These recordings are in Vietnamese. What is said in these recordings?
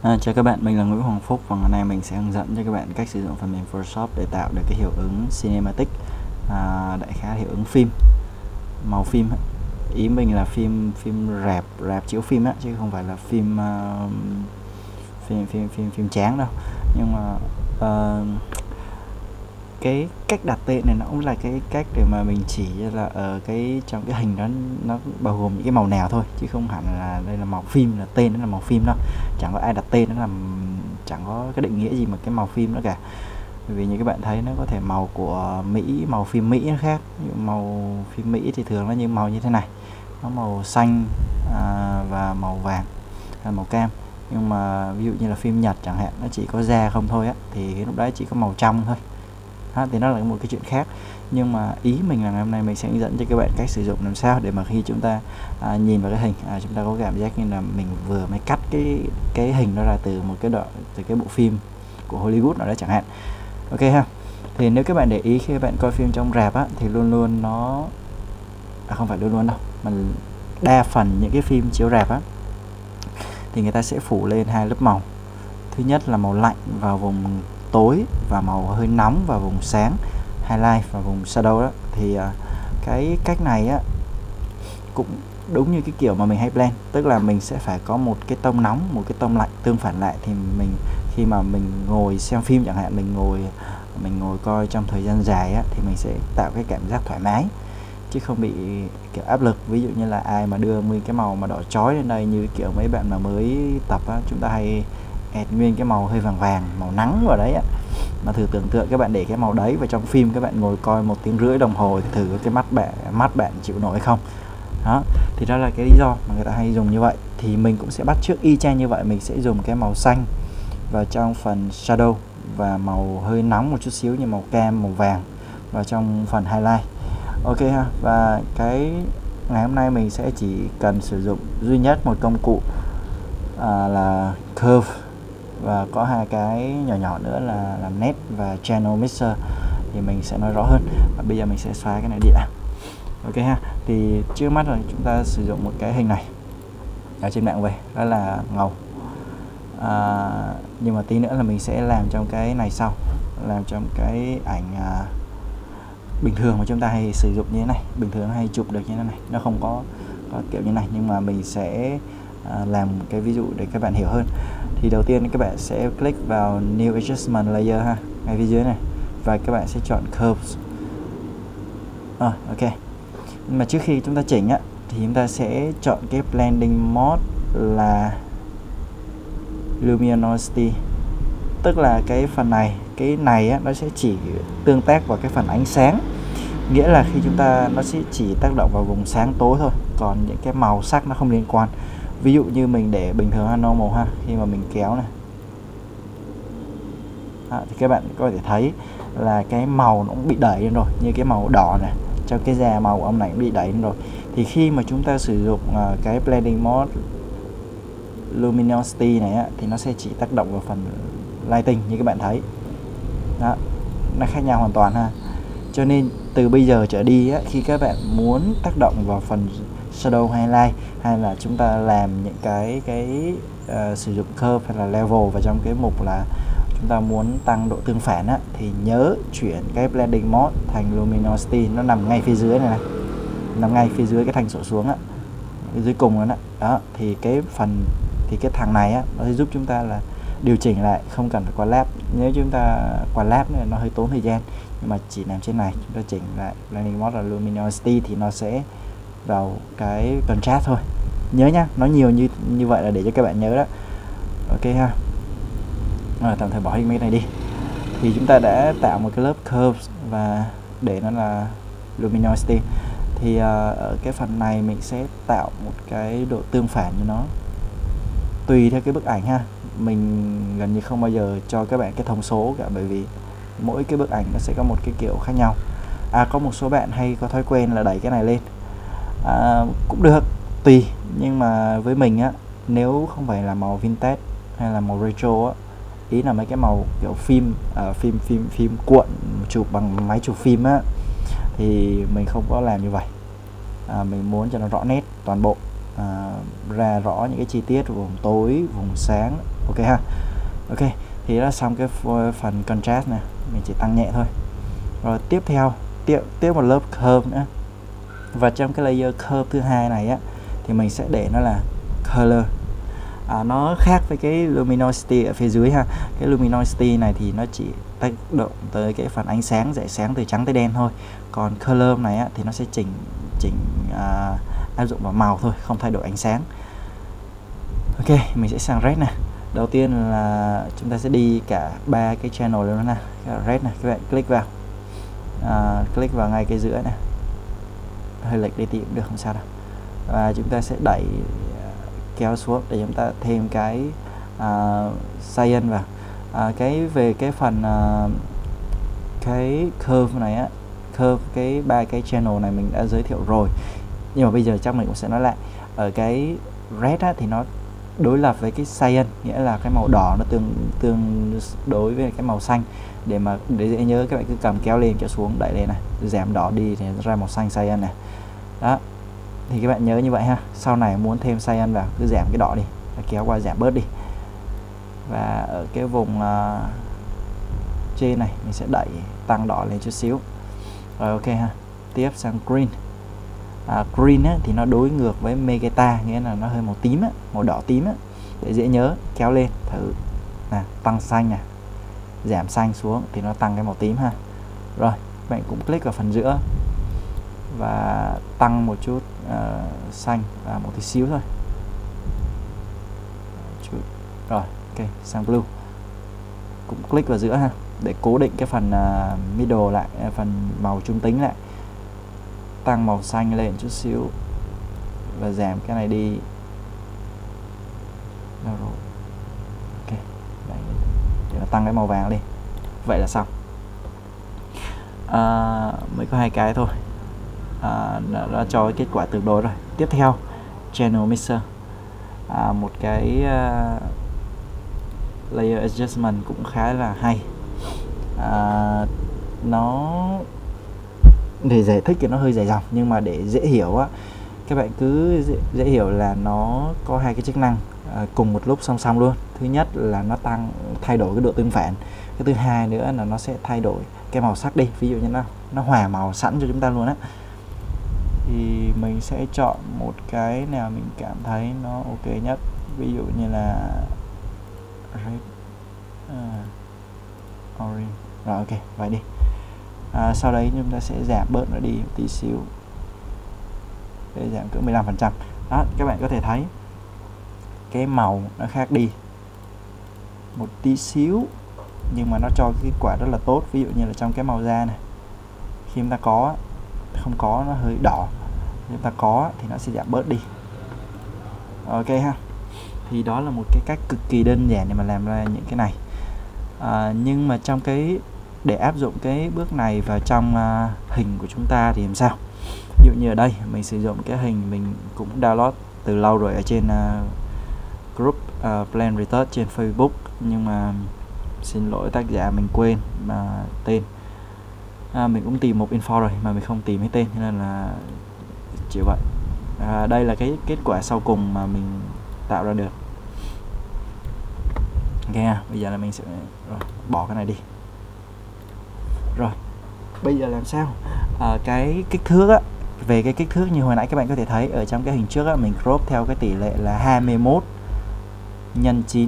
Chào các bạn, mình là Nguyễn Hoàng Phúc và ngày nay mình sẽ hướng dẫn cho các bạn cách sử dụng phần mềm Photoshop để tạo được cái hiệu ứng cinematic, đại khái hiệu ứng phim, màu phim. Ý mình là phim rạp chiếu phim á, chứ không phải là phim tráng đâu. Nhưng mà cái cách đặt tên này nó cũng là cái cách để mà mình chỉ là ở cái trong cái hình đó nó bao gồm những cái màu nào thôi, chứ không hẳn là đây là màu phim, là tên nó là màu phim đâu. Chẳng có ai đặt tên nó làm, chẳng có cái định nghĩa gì mà cái màu phim nữa cả. Bởi vì như các bạn thấy nó có thể màu của Mỹ, màu phim Mỹ nó khác. Màu phim Mỹ thì thường nó như màu như thế này, nó màu xanh và màu vàng hay màu cam. Nhưng mà ví dụ như là phim Nhật chẳng hạn, nó chỉ có da không thôi á, thì lúc đấy chỉ có màu trong thôi. Thì nó là một cái chuyện khác. Nhưng mà ý mình là ngày hôm nay mình sẽ hướng dẫn cho các bạn cách sử dụng làm sao để mà khi chúng ta nhìn vào cái hình, chúng ta có cảm giác như là mình vừa mới cắt cái hình đó ra từ một cái đoạn, từ cái bộ phim của Hollywood nào đó chẳng hạn. Ok ha. Thì nếu các bạn để ý khi các bạn coi phim trong rạp á, thì luôn luôn nó không phải luôn luôn đâu, mà đa phần những cái phim chiếu rạp á thì người ta sẽ phủ lên hai lớp màu. Thứ nhất là màu lạnh vào vùng tối và màu hơi nóng vào vùng sáng, highlight và vùng shadow đó. Thì cái cách này á cũng đúng như cái kiểu mà mình hay blend, tức là mình sẽ phải có một cái tông nóng, một cái tông lạnh tương phản lại, thì mình khi mà mình ngồi xem phim chẳng hạn, mình ngồi coi trong thời gian dài á, thì mình sẽ tạo cái cảm giác thoải mái chứ không bị kiểu áp lực. Ví dụ như là ai mà đưa nguyên cái màu mà đỏ chói lên đây, như kiểu mấy bạn mà mới tập á, chúng ta hay add nguyên cái màu hơi vàng vàng, màu nắng vào đấy á, mà thử tưởng tượng các bạn để cái màu đấy vào trong phim, các bạn ngồi coi 1 tiếng rưỡi đồng hồ thì thử cái mắt bạn chịu nổi không. Đó, thì đó là cái lý do mà người ta hay dùng như vậy. Thì mình cũng sẽ bắt chước y chang như vậy, mình sẽ dùng cái màu xanh vào trong phần shadow và màu hơi nóng một chút xíu như màu cam, màu vàng vào trong phần highlight. Ok ha. Và cái ngày hôm nay mình sẽ chỉ cần sử dụng duy nhất một công cụ là curve, và có hai cái nhỏ nhỏ nữa là làm nét và channel mixer, thì mình sẽ nói rõ hơn. Và bây giờ mình sẽ xóa cái này đi đã. Ok ha. Thì trước mắt là chúng ta sử dụng một cái hình này ở trên mạng về, đó là ngầu. Nhưng mà tí nữa là mình sẽ làm trong cái này sau, làm trong cái ảnh bình thường mà chúng ta hay sử dụng như thế này, bình thường hay chụp được như thế này, nó không có kiểu như này, nhưng mà mình sẽ làm cái ví dụ để các bạn hiểu hơn. Thì đầu tiên các bạn sẽ click vào New Adjustment Layer ha, ngay phía dưới này, và các bạn sẽ chọn Curves. Ok. Nhưng mà trước khi chúng ta chỉnh á, thì chúng ta sẽ chọn cái Blending Mode là Luminosity, tức là cái phần này, cái này á, nó sẽ chỉ tương tác vào cái phần ánh sáng, nghĩa là khi chúng ta, nó sẽ chỉ tác động vào vùng sáng tối thôi, còn những cái màu sắc nó không liên quan. Ví dụ như mình để bình thường normal ha, khi mà mình kéo này thì các bạn có thể thấy là cái màu nó cũng bị đẩy lên rồi, như cái màu đỏ này, trong cái da màu của ông này cũng bị đẩy lên rồi. Thì khi mà chúng ta sử dụng cái blending mode luminosity này á, thì nó sẽ chỉ tác động vào phần lighting như các bạn thấy đó, nó khác nhau hoàn toàn ha. Cho nên từ bây giờ trở đi á, khi các bạn muốn tác động vào phần shadow highlight, hay là chúng ta làm những cái sử dụng curve hay là level vào trong cái mục là chúng ta muốn tăng độ tương phản á, thì nhớ chuyển cái blending mode thành luminosity, nó nằm ngay phía dưới này, nằm ngay phía dưới cái thanh sổ xuống á, dưới cùng đó. Đó thì cái phần, thì cái thằng này á, nó sẽ giúp chúng ta là điều chỉnh lại, không cần phải qua lab. Nếu chúng ta qua lab này nó hơi tốn thời gian, nhưng mà chỉ làm trên này, chúng ta chỉnh lại blending mode là luminosity thì nó sẽ vào cái contrast thôi. Nhớ nhá, nó nhiều như vậy là để cho các bạn nhớ đó. Ok ha. Tạm thời bỏ hết mấy cái này đi. Thì chúng ta đã tạo một cái lớp curves và để nó là luminosity. Thì ở cái phần này mình sẽ tạo một cái độ tương phản cho nó tùy theo cái bức ảnh ha. Mình gần như không bao giờ cho các bạn cái thông số cả, bởi vì mỗi cái bức ảnh nó sẽ có một cái kiểu khác nhau. Có một số bạn hay có thói quen là đẩy cái này lên, cũng được, tùy. Nhưng mà với mình á, nếu không phải là màu vintage hay là màu retro á, ý là mấy cái màu kiểu phim cuộn chụp bằng máy chụp phim á, thì mình không có làm như vậy. Mình muốn cho nó rõ nét toàn bộ. ra rõ những cái chi tiết vùng tối, vùng sáng. Ok ha. Ok, thì đó là xong cái phần contrast này, mình chỉ tăng nhẹ thôi. Rồi tiếp theo tiếp một lớp curve nữa, và trong cái layer curve thứ hai này á thì mình sẽ để nó là color. Nó khác với cái luminosity ở phía dưới ha. Cái luminosity này thì nó chỉ tác động tới cái phần ánh sáng, rải sáng từ trắng tới đen thôi. Còn color này á, thì nó sẽ chỉnh áp dụng vào màu thôi, không thay đổi ánh sáng. Ok, mình sẽ sang red này. Đầu tiên là chúng ta sẽ đi cả 3 cái channel luôn nè. Red này, các bạn click vào ngay cái giữa này. Hơi lệch đi tí cũng được, không sao đâu. Và chúng ta sẽ đẩy kéo xuống để chúng ta thêm cái cyan vào. Về cái phần cái curve này á, cái 3 cái channel này mình đã giới thiệu rồi, nhưng mà bây giờ chắc mình cũng sẽ nói lại. Ở cái red á, thì nó đối lập với cái cyan, nghĩa là cái màu đỏ nó tương đối với cái màu xanh. Để dễ nhớ, các bạn cứ cầm kéo lên kéo xuống, đẩy lên này, giảm đỏ đi thì ra màu xanh cyan này. Đó, thì các bạn nhớ như vậy ha. Sau này muốn thêm cyan vào cứ giảm cái đỏ đi, kéo qua giảm bớt đi. Và ở cái vùng trên này mình sẽ đẩy tăng đỏ lên chút xíu. Rồi ok ha. Tiếp sang green. Green á, thì nó đối ngược với magenta, nghĩa là nó hơi màu tím á, màu đỏ tím á. Để dễ nhớ, kéo lên thử nè, tăng xanh nè, giảm xanh xuống thì nó tăng cái màu tím ha. Rồi bạn cũng click vào phần giữa và tăng một chút xanh và một tí xíu thôi. Rồi ok, sang blue cũng click vào giữa ha, để cố định cái phần middle lại, phần màu trung tính lại. Tăng màu xanh lên chút xíu và giảm cái này đi. Đâu rồi? Ok, đấy, để nó tăng cái màu vàng đi. Vậy là xong. Mới có 2 cái thôi. Đã cho cái kết quả tương đối rồi. Tiếp theo, channel mixer. Một cái layer adjustment cũng khá là hay. Nó để giải thích thì nó hơi dài dòng, nhưng mà để dễ hiểu á, các bạn cứ dễ hiểu là nó có 2 cái chức năng cùng một lúc song song luôn. Thứ nhất là nó thay đổi cái độ tương phản. Cái thứ hai nữa là nó sẽ thay đổi cái màu sắc đi. Ví dụ như nó hòa màu sẵn cho chúng ta luôn á. Thì mình sẽ chọn một cái nào mình cảm thấy nó ok nhất. Ví dụ như là red, orange. Rồi ok, vậy đi. Sau đấy chúng ta sẽ giảm bớt nó đi một tí xíu để giảm cỡ 15%. Đó, các bạn có thể thấy cái màu nó khác đi một tí xíu, nhưng mà nó cho cái kết quả rất là tốt. Ví dụ như là trong cái màu da này, khi chúng ta không có nó hơi đỏ, chúng ta có thì nó sẽ giảm bớt đi. Ok ha. Thì đó là một cái cách cực kỳ đơn giản để mà làm ra những cái này. Nhưng mà để áp dụng cái bước này vào trong hình của chúng ta thì làm sao? Ví dụ như ở đây mình sử dụng cái hình mình cũng download từ lâu rồi ở trên group Plan Retouch trên Facebook, nhưng mà xin lỗi tác giả mình quên tên. Mình cũng tìm một info rồi mà mình không tìm thấy tên, nên là chịu vậy. Đây là cái kết quả sau cùng mà mình tạo ra được. Ok, bây giờ là mình sẽ bỏ cái này đi. Rồi bây giờ làm sao? Cái kích thước á, về cái kích thước như hồi nãy các bạn có thể thấy ở trong cái hình trước á, mình crop theo cái tỷ lệ là 21 x 9.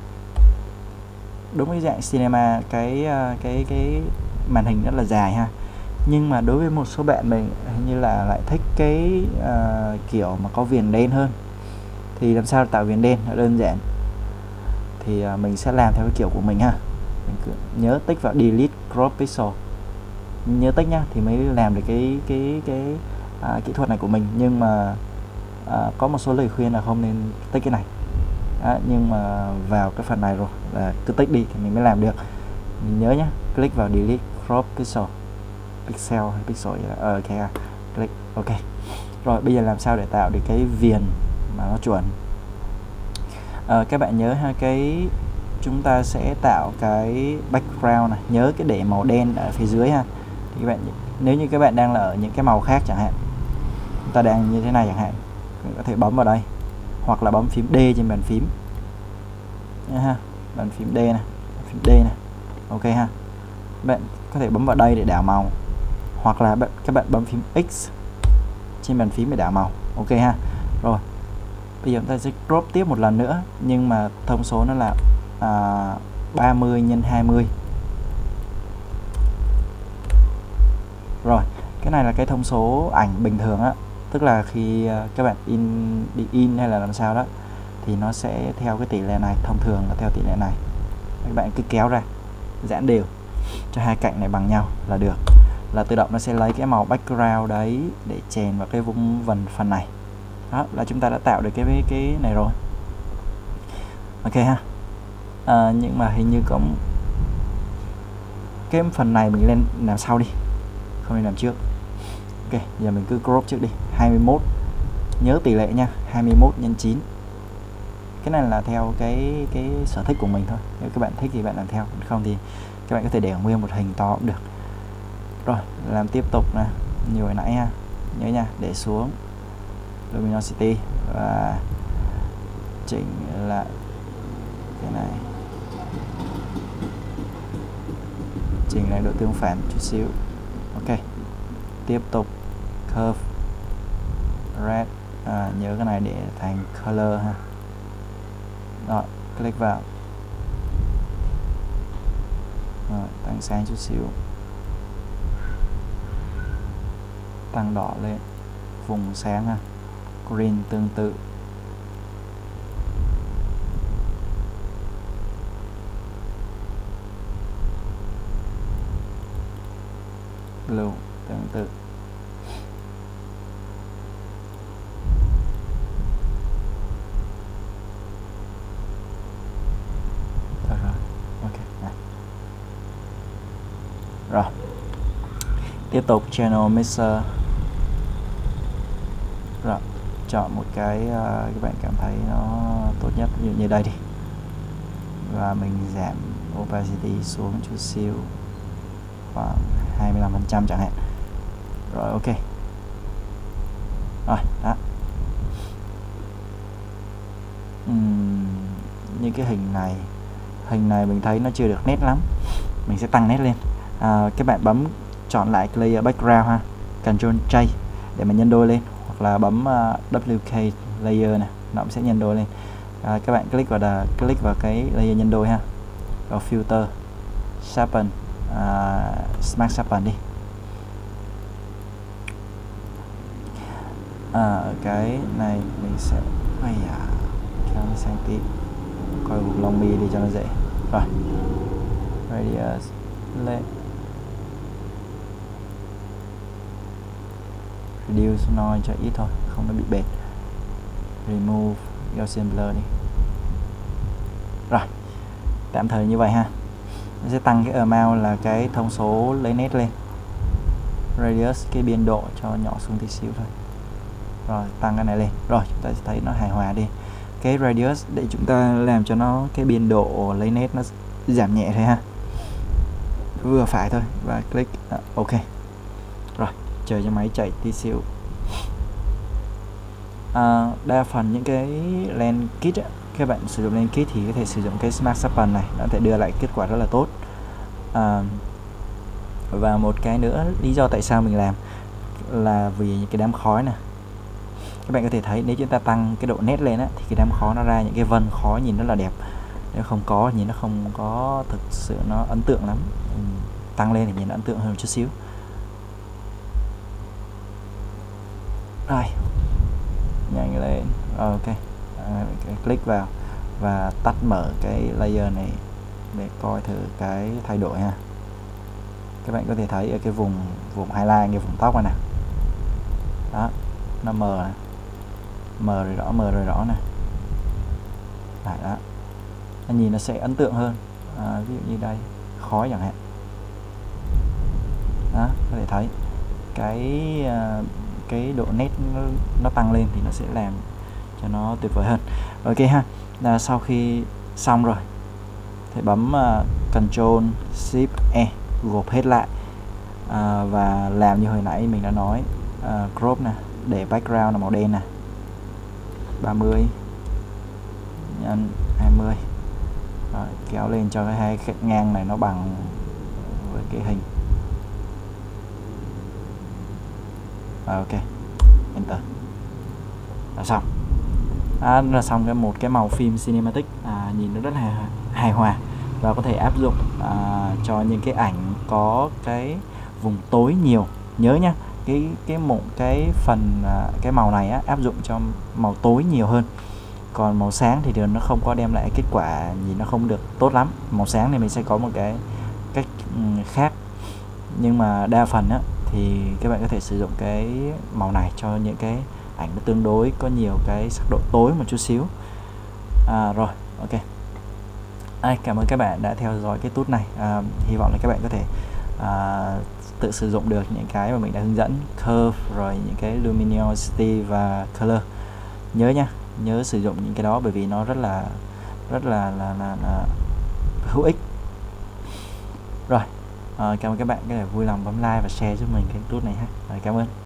Đúng cái dạng cinema, cái màn hình rất là dài ha. Nhưng mà đối với một số bạn mình hình như là lại thích cái kiểu mà có viền đen hơn. Thì làm sao tạo viền đen? Nó đơn giản. Thì mình sẽ làm theo cái kiểu của mình ha. Mình cứ nhớ tích vào delete crop pixel, nhớ tích nhá, thì mới làm được cái kỹ thuật này của mình. Nhưng mà có một số lời khuyên là không nên tích cái này. Nhưng mà vào cái phần này rồi là cứ tích đi thì mình mới làm được. Mình nhớ nhá, click vào delete crop pixel hay pixel ok, click ok. Rồi bây giờ làm sao để tạo được cái viền mà nó chuẩn? Các bạn nhớ ha, chúng ta sẽ tạo cái background này, nhớ cái để màu đen ở phía dưới ha. Thì các bạn, nếu như các bạn đang là ở những cái màu khác chẳng hạn, chúng ta đang như thế này chẳng hạn, có thể bấm vào đây hoặc là bấm phím D trên bàn phím ha, bàn phím D này, phím D này, ok ha. Bạn có thể bấm vào đây để đảo màu, hoặc là các bạn bấm phím X trên bàn phím để đảo màu, ok ha. Rồi bây giờ chúng ta sẽ crop tiếp một lần nữa, nhưng mà thông số nó là 30 x 20. Rồi cái này là cái thông số ảnh bình thường á, tức là khi các bạn đi in hay là làm sao đó thì nó sẽ theo cái tỷ lệ này, thông thường là theo tỷ lệ này. Các bạn cứ kéo ra, giãn đều cho hai cạnh này bằng nhau là được, là tự động nó sẽ lấy cái màu background đấy để chèn vào cái vùng phần này. Đó là chúng ta đã tạo được cái này rồi, ok ha. Nhưng mà hình như có cái phần này mình lên làm sau đi, không nên làm trước. Ok, giờ mình cứ crop trước đi. 21, nhớ tỷ lệ nha, 21 x 9. Cái này là theo cái sở thích của mình thôi, nếu các bạn thích thì bạn làm theo, không thì các bạn có thể để nguyên một hình to cũng được. Rồi làm tiếp tục nè, như hồi nãy ha, nhớ nha, để xuống luminosity và chỉnh lại cái này, chỉnh lại độ tương phản chút xíu, ok. Tiếp tục curve red, nhớ cái này để thành color ha. Rồi click vào, rồi tăng sáng chút xíu, tăng đỏ lên, vùng sáng ha, green tương tự, blue tương tự. Rồi tiếp tục channel mixer. Rồi chọn một cái các bạn cảm thấy nó tốt nhất, ví dụ như đây đi, và mình giảm opacity xuống chút xíu, khoảng 25% chẳng hạn. Rồi ok. Rồi đó. Như cái hình này mình thấy nó chưa được nét lắm, mình sẽ tăng nét lên. Các bạn bấm chọn lại layer background ha, Ctrl J để mà nhân đôi lên, hoặc là bấm WK layer này, nó cũng sẽ nhân đôi lên. Các bạn click vào cái layer nhân đôi ha, rồi filter sharpen, smart sharpen đi. Cái này mình sẽ kéo nó sang tí, coi vùng lông mi đi cho nó dễ. Rồi radius lên, reduce noise cho ít thôi, không nó bị bệt. Remove Gaussian blur đi. Rồi tạm thời như vậy ha. Nó sẽ tăng cái amount là cái thông số lấy nét lên, radius cái biên độ cho nhỏ xuống tí xíu thôi. Rồi tăng cái này lên, rồi chúng ta sẽ thấy nó hài hòa đi. Cái radius để chúng ta làm cho nó cái biên độ lấy nét nó giảm nhẹ thôi ha, vừa phải thôi, và click ok. Rồi chờ cho máy chạy tí xíu. Đa phần những cái lens kit ấy, các bạn sử dụng lens kit thì có thể sử dụng cái Smart Sharpen này, nó sẽ đưa lại kết quả rất là tốt. Và một cái nữa, lý do tại sao mình làm là vì những cái đám khói này, các bạn có thể thấy nếu chúng ta tăng cái độ nét lên á, thì cái đám khói nó ra những cái vân khói nhìn rất là đẹp, nếu không có nhìn nó không có thực sự nó ấn tượng lắm. Tăng lên thì nhìn nó ấn tượng hơn một chút xíu. Rồi nhanh lên, ok. Click vào và tắt mở cái layer này để coi thử cái thay đổi ha. Các bạn có thể thấy ở cái vùng highlight, cái vùng tóc này nè, đó nó mờ này, mờ rồi rõ này. Đó, nó nhìn nó sẽ ấn tượng hơn. Ví dụ như đây khói chẳng hạn, đó có thể thấy cái độ nét nó tăng lên thì nó sẽ làm cho nó tuyệt vời hơn. Ok ha. Sau khi xong rồi thì bấm Ctrl Shift E gộp hết lại, và làm như hồi nãy mình đã nói, crop nè, để background là màu đen nè, 30 nhân 20. Rồi, kéo lên cho cái hai ngang này nó bằng với cái hình. Rồi, ok, enter là xong. Là xong một cái màu phim cinematic nhìn nó rất là hài hòa và có thể áp dụng cho những cái ảnh có cái vùng tối nhiều. Nhớ nhá, cái phần cái màu này áp dụng cho màu tối nhiều hơn, còn màu sáng thì nó không có đem lại kết quả nhìn nó không được tốt lắm. Màu sáng thì mình sẽ có một cái cách khác, nhưng mà đa phần thì các bạn có thể sử dụng cái màu này cho những cái ảnh nó tương đối có nhiều cái sắc độ tối một chút xíu. Rồi, ok. Cảm ơn các bạn đã theo dõi cái tút này. Hy vọng là các bạn có thể tự sử dụng được những cái mà mình đã hướng dẫn, curve rồi những cái luminosity và color. Nhớ nha, nhớ sử dụng những cái đó bởi vì nó rất là hữu ích. Rồi, cảm ơn các bạn có thể vui lòng bấm like và share giúp mình cái tút này ha. Cảm ơn.